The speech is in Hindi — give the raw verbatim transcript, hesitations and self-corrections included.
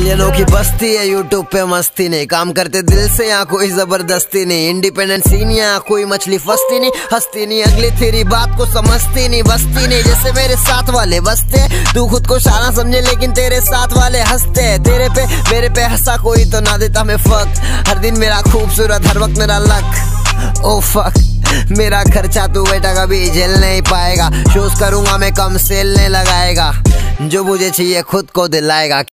मिलियनों की बस्ती है, यूट्यूब पे मस्ती नहीं, काम करते दिल से यहाँ कोई जबरदस्ती नहीं, इंडिपेंडेंट सीन यहाँ कोई मछली फंसती नहीं, हंसती नहीं अगली तेरी बात को समझती नहीं, बसती नहीं जैसे मेरे साथ वाले बसते। तू खुद को शाना समझे लेकिन तेरे साथ वाले हंसते। तेरे पे मेरे पे हंसा कोई तो ना देता मैं फक, हर दिन मेरा खूबसूरत हर वक्त मेरा लक। ओ फक मेरा खर्चा तू बेटा कभी झेल नहीं पाएगा, शोज करूंगा मैं कम सेल नहीं लगाएगा, जो मुझे चाहिए खुद को दिलाएगा।